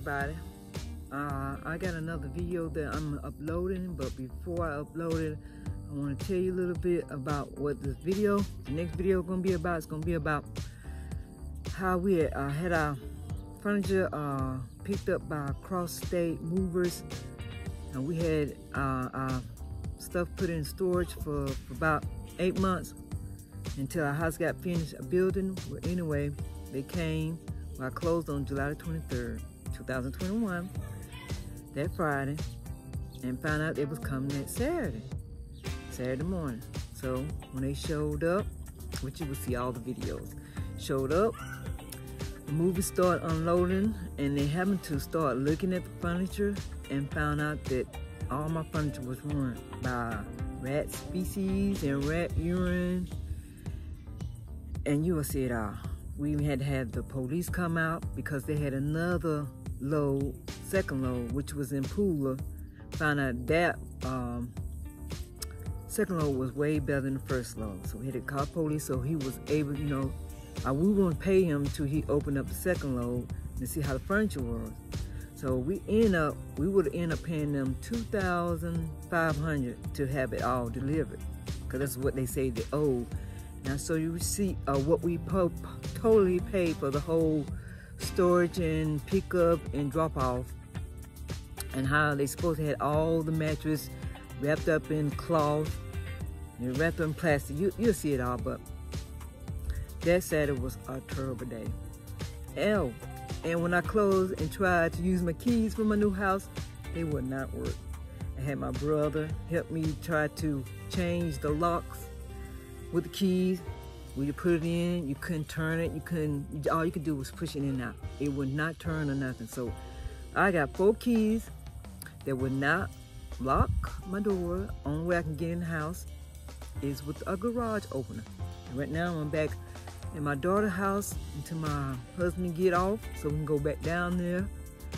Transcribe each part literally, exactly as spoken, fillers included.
everybody. Uh, I got another video that I'm uploading, but before I upload it, I want to tell you a little bit about what this video, the next video is going to be about. It's going to be about how we uh, had our furniture uh, picked up by cross-state movers, and we had uh, our stuff put in storage for, for about eight months until our house got finished building. Well, anyway, they came. Well, I closed on July twenty-third, two thousand twenty-one, that Friday, and found out it was coming that Saturday, Saturday morning. So when they showed up, which you will see all the videos, showed up, the movers started unloading, and they happened to start looking at the furniture and found out that all my furniture was ruined by rat species and rat urine, and you will see it all. We even had to have the police come out because they had another load, second load, which was in Pula. Found out that um, second load was way better than the first load. So we had to call police so he was able, you know, uh, we wouldn't pay him until he opened up the second load to see how the furniture was. So we end up, we would end up paying them two thousand five hundred dollars to have it all delivered, because that's what they say they owe. Now, so you receipt of what we po totally paid for the whole storage and pickup and drop off, and how they supposed to have all the mattress wrapped up in cloth and wrapped in plastic. You, you'll see it all, but that Saturday was a terrible day. Oh, and when I closed and tried to use my keys for my new house, they would not work. I had my brother help me try to change the locks with the keys. When you put it in, you couldn't turn it. You couldn't, all you could do was push it in and out. It would not turn or nothing. So I got four keys that would not lock my door. Only way I can get in the house is with a garage opener. And right now I'm back in my daughter's house until my husband get off so we can go back down there.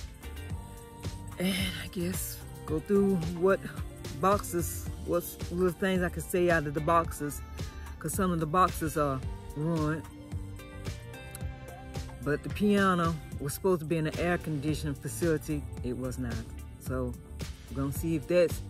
And I guess go through what boxes, what's little things I can say out of the boxes, because some of the boxes are ruined. But the piano was supposed to be in an air conditioning facility. It was not. So we're gonna see if that's,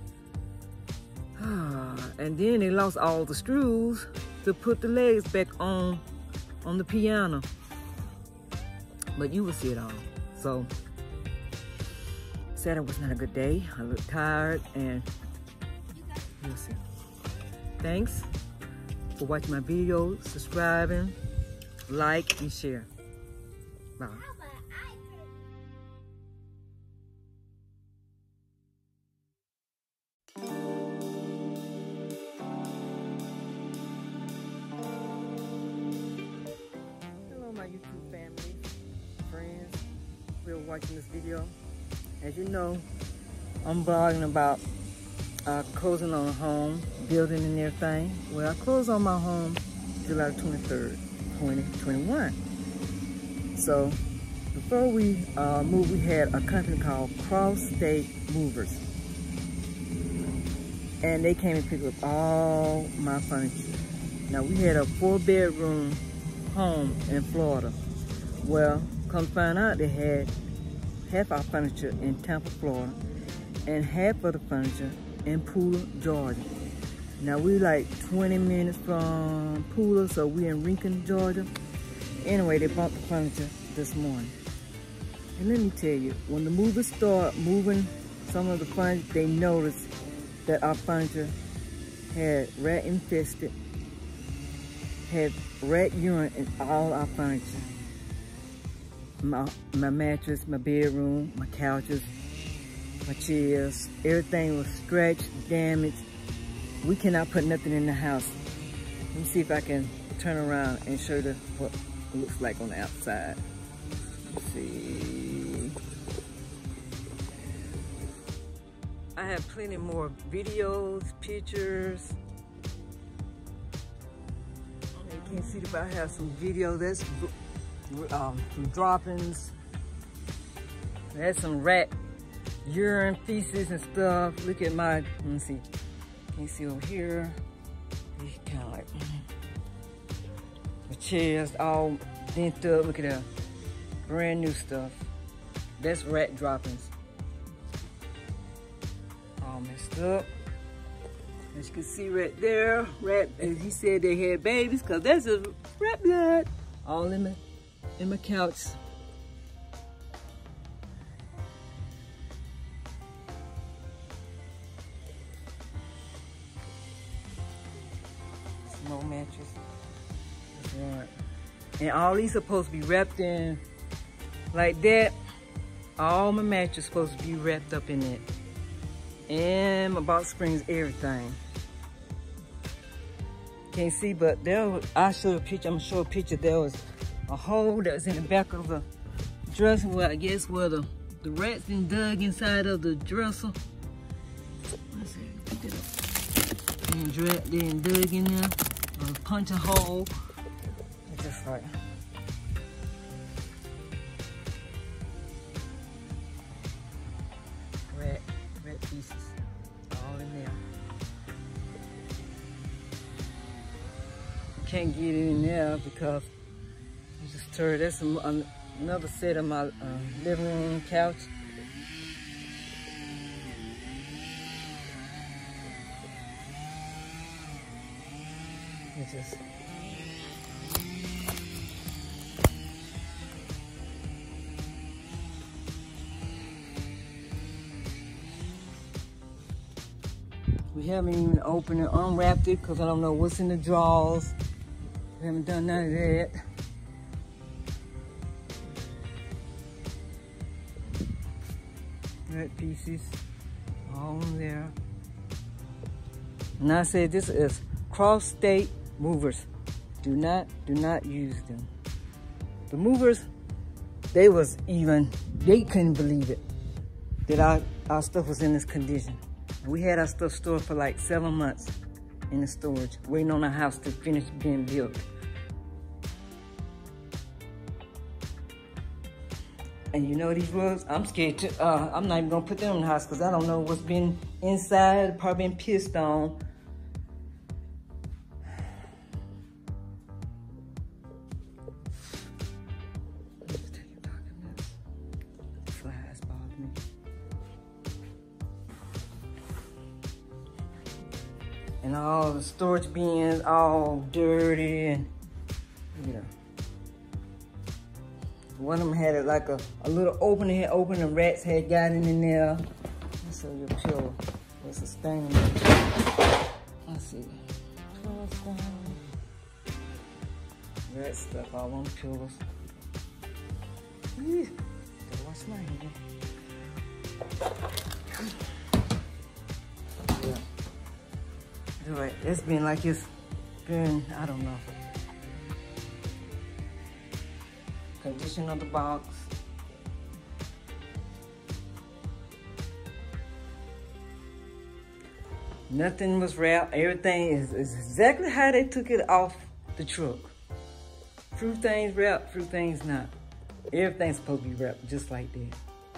ah, and then they lost all the screws to put the legs back on on the piano. But you will see it all. So Saturday was not a good day. I looked tired, and you'll see. Thanks for watching my videos, subscribing, like, and share. Bye. Hello, my YouTube family, friends who are watching this video. As you know, I'm blogging about uh, closing on a home, building and everything. Well, I closed on my home July twenty-third, twenty twenty-one. So before we uh, moved, we had a company called Cross State Movers, and they came and picked up all my furniture. Now, we had a four bedroom home in Florida. Well, come find out they had half our furniture in Tampa, Florida, and half of the furniture in Pula, Georgia. Now, we like twenty minutes from Pula, so we in Rincon, Georgia. Anyway, they bought the furniture this morning. And let me tell you, when the movers start moving some of the furniture, they noticed that our furniture had rat infested, had rat urine in all our furniture. My, my mattress, my bedroom, my couches, my chairs, everything was scratched, damaged. We cannot put nothing in the house. Let me see if I can turn around and show you what it looks like on the outside. Let's see. I have plenty more videos, pictures. You can see if I have some video. That's um, some droppings. There's some rat urine, feces, and stuff. Look at my, let me see. Can you see over here? It's kind of like the chairs all dent up. Look at that, brand new stuff. That's rat droppings. All messed up. As you can see right there, rat, as he said they had babies, cause there's a rat blood all in my, in my couch. Small mattress. Right. And all these supposed to be wrapped in like that. All my mattress supposed to be wrapped up in it. And my box springs, everything. Can't see, but there was, I showed a picture, I'm gonna show a picture. There was a hole that was in the back of the dresser where I guess where the, the rats been dug inside of the dresser. Let's see, pick it up. And dra they done dug in there, a punch a hole. It's just like, rat, rat pieces, all in there. Can't get it in there because you just turned. That's some, um, another set of my uh, living room couch. It's just we haven't even opened and unwrapped it because I don't know what's in the drawers. We haven't done none of that. Red pieces, all in there. And I said this is cross-state movers. Do not, do not use them. The movers, they was even, they couldn't believe it that our, our stuff was in this condition. We had our stuff stored for like seven months in the storage, waiting on our house to finish being built. And you know these rugs, I'm scared to, uh, I'm not even gonna put them in the house because I don't know what's been inside, probably been pissed on. Let's take a look at this. Flies bother me. And all the storage bins all dirty and, you know. One of them had it like a, a little opening, had opened, the rats had gotten in there. Let's show you a pillow. There's a stain. Let's see. Rat stuff all on the pillows. Eee, gotta wash my hands. Yeah. Do it. It's been like it's been, I don't know. Condition of the box. Nothing was wrapped. Everything is, is exactly how they took it off the truck. Few things wrapped, few things not. Everything's supposed to be wrapped just like that.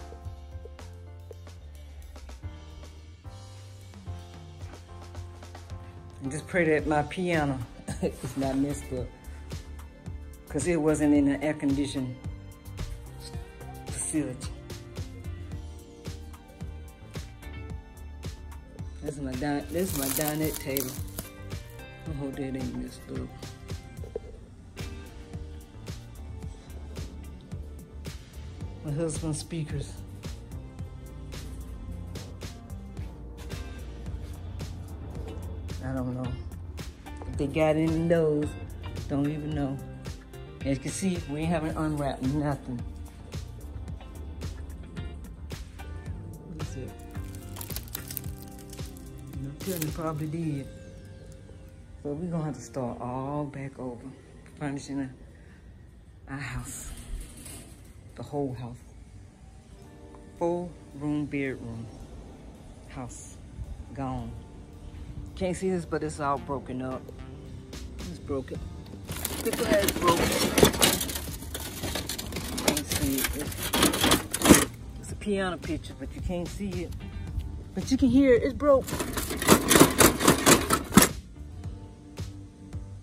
And just pray that my piano is not messed up, because it wasn't in an air-conditioned facility. This is my din this is my dinette table. I hope that ain't messed up. My husband's speakers. I don't know if they got any those. Don't even know. As you can see, we haven't unwrapped nothing. What is it? I'm telling you, probably did. So we're gonna have to start all back over, furnishing our house, the whole house. Four room bedroom house, gone. Can't see this, but it's all broken up. It's broken. The glass broken. Can't see it. It's, it's a piano picture, but you can't see it. But you can hear it. It's broke.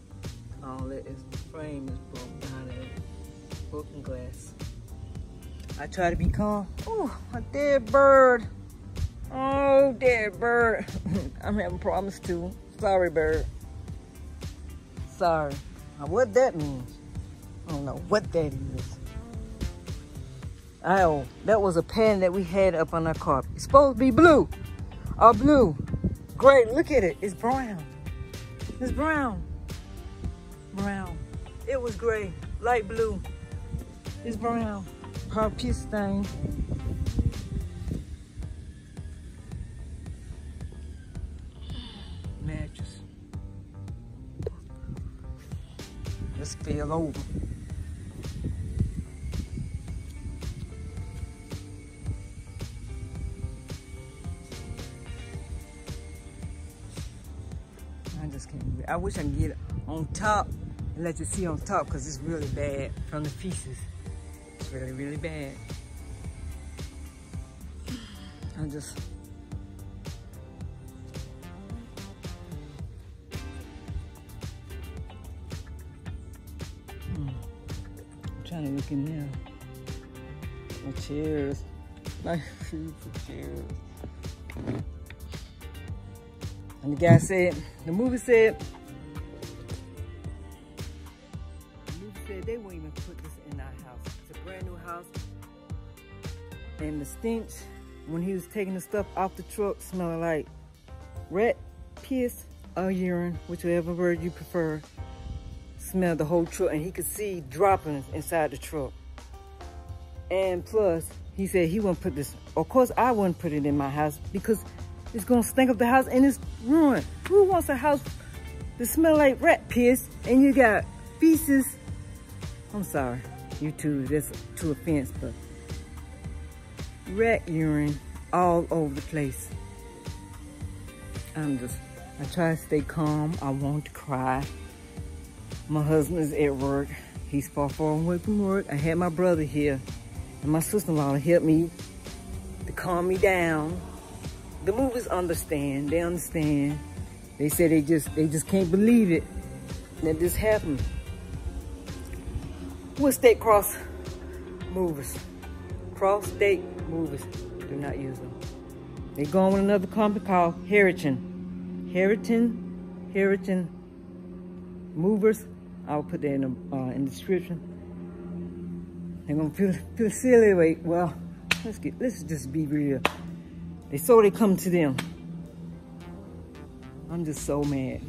All that is, the frame is broke out of it. Broken glass. I try to be calm. Oh, a dead bird. Oh, dead bird. I'm having problems too. Sorry, bird. Sorry. Now, what that means, I don't know what that is. Oh, that was a pen that we had up on our carpet. It's supposed to be blue. Or blue. Great, look at it. It's brown. It's brown. Brown. It was gray. Light blue. It's brown. Her piece stain. Mattress. This fell over. I just can't. I wish I could get on top and let you see on top because it's really bad from the pieces. It's really, really bad. I just. Hmm. I'm trying to look in there. My chairs. My feet for chairs. And the guy said, the movie said, the movie said they won't even put this in our house. It's a brand new house. And the stench, when he was taking the stuff off the truck, smelled like rat piss or urine, whichever word you prefer, smelled the whole truck. And he could see droppings inside the truck. And plus, he said he wouldn't put this, of course I wouldn't put it in my house because it's gonna stink up the house and it's ruined. Who wants a house that smell like rat piss and you got feces? I'm sorry, you two, that's too offense, but rat urine all over the place. I'm just, I try to stay calm. I want to cry. My husband is at work. He's far, far away from work. I had my brother here and my sister-in-law to help me, to calm me down. The movies understand, they understand. They say they just they just can't believe it that this happened. We're state cross movers. Cross state movers. Do not use them. They go on with another company called Heriton. Heriton, Heriton Movers. I'll put that in the, uh, in the description. They're gonna feel feel silly. Wait, well, let's get let's just be real. They saw they come to them. I'm just so mad.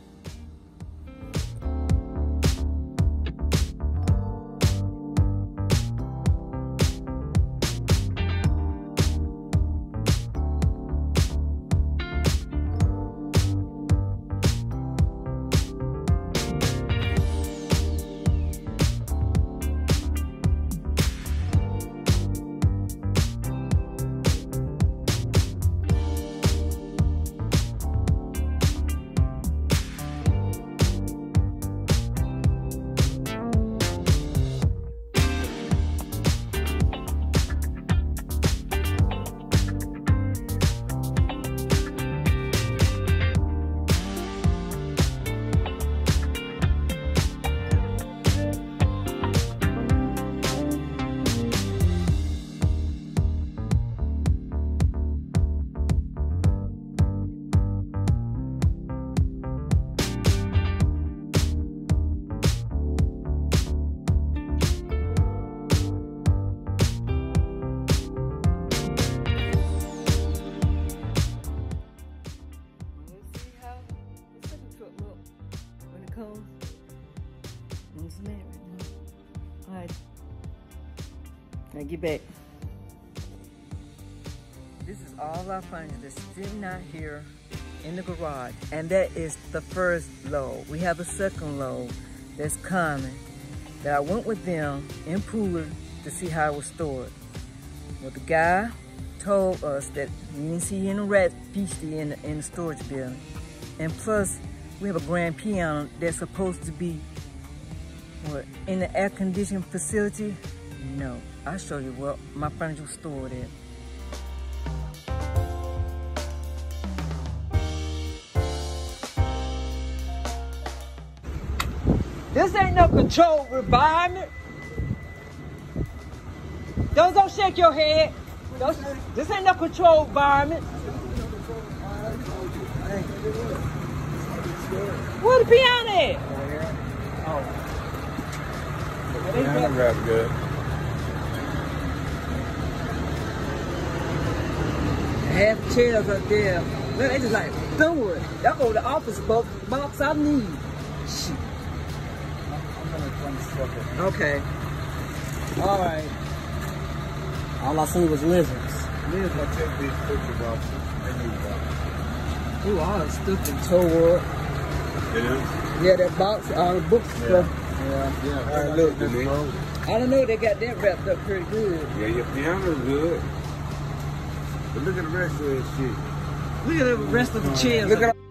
Now get back. This is all our furniture that's sitting out here in the garage, and that is the first load. We have a second load that's coming that I went with them in Pooler to see how it was stored. Well, the guy told us that we didn't see any rat feces in the, in the storage building. And plus, we have a grand piano that's supposed to be, what, in the air conditioning facility? No, I'll show you where my furniture was stored at. This ain't no controlled environment. Don't, don't shake your head. Don't, this ain't no controlled environment. Where the piano at? Oh. The piano grab's good. Half the chairs up there. Look, they just like, don't worry. Y'all go to the office box, box I need. Shit. Okay. All right. All I seen was lizards. Lizards. I take these picture boxes. They need boxes. Ooh, all that stuff in toward. It is? Yeah, that box, all the books Yeah. stuff. Yeah. Yeah. All right, look, to me. I don't know, they got that wrapped up pretty good. Yeah, your piano's good. But look at the rest of this shit. Look at the rest of the chairs. Look at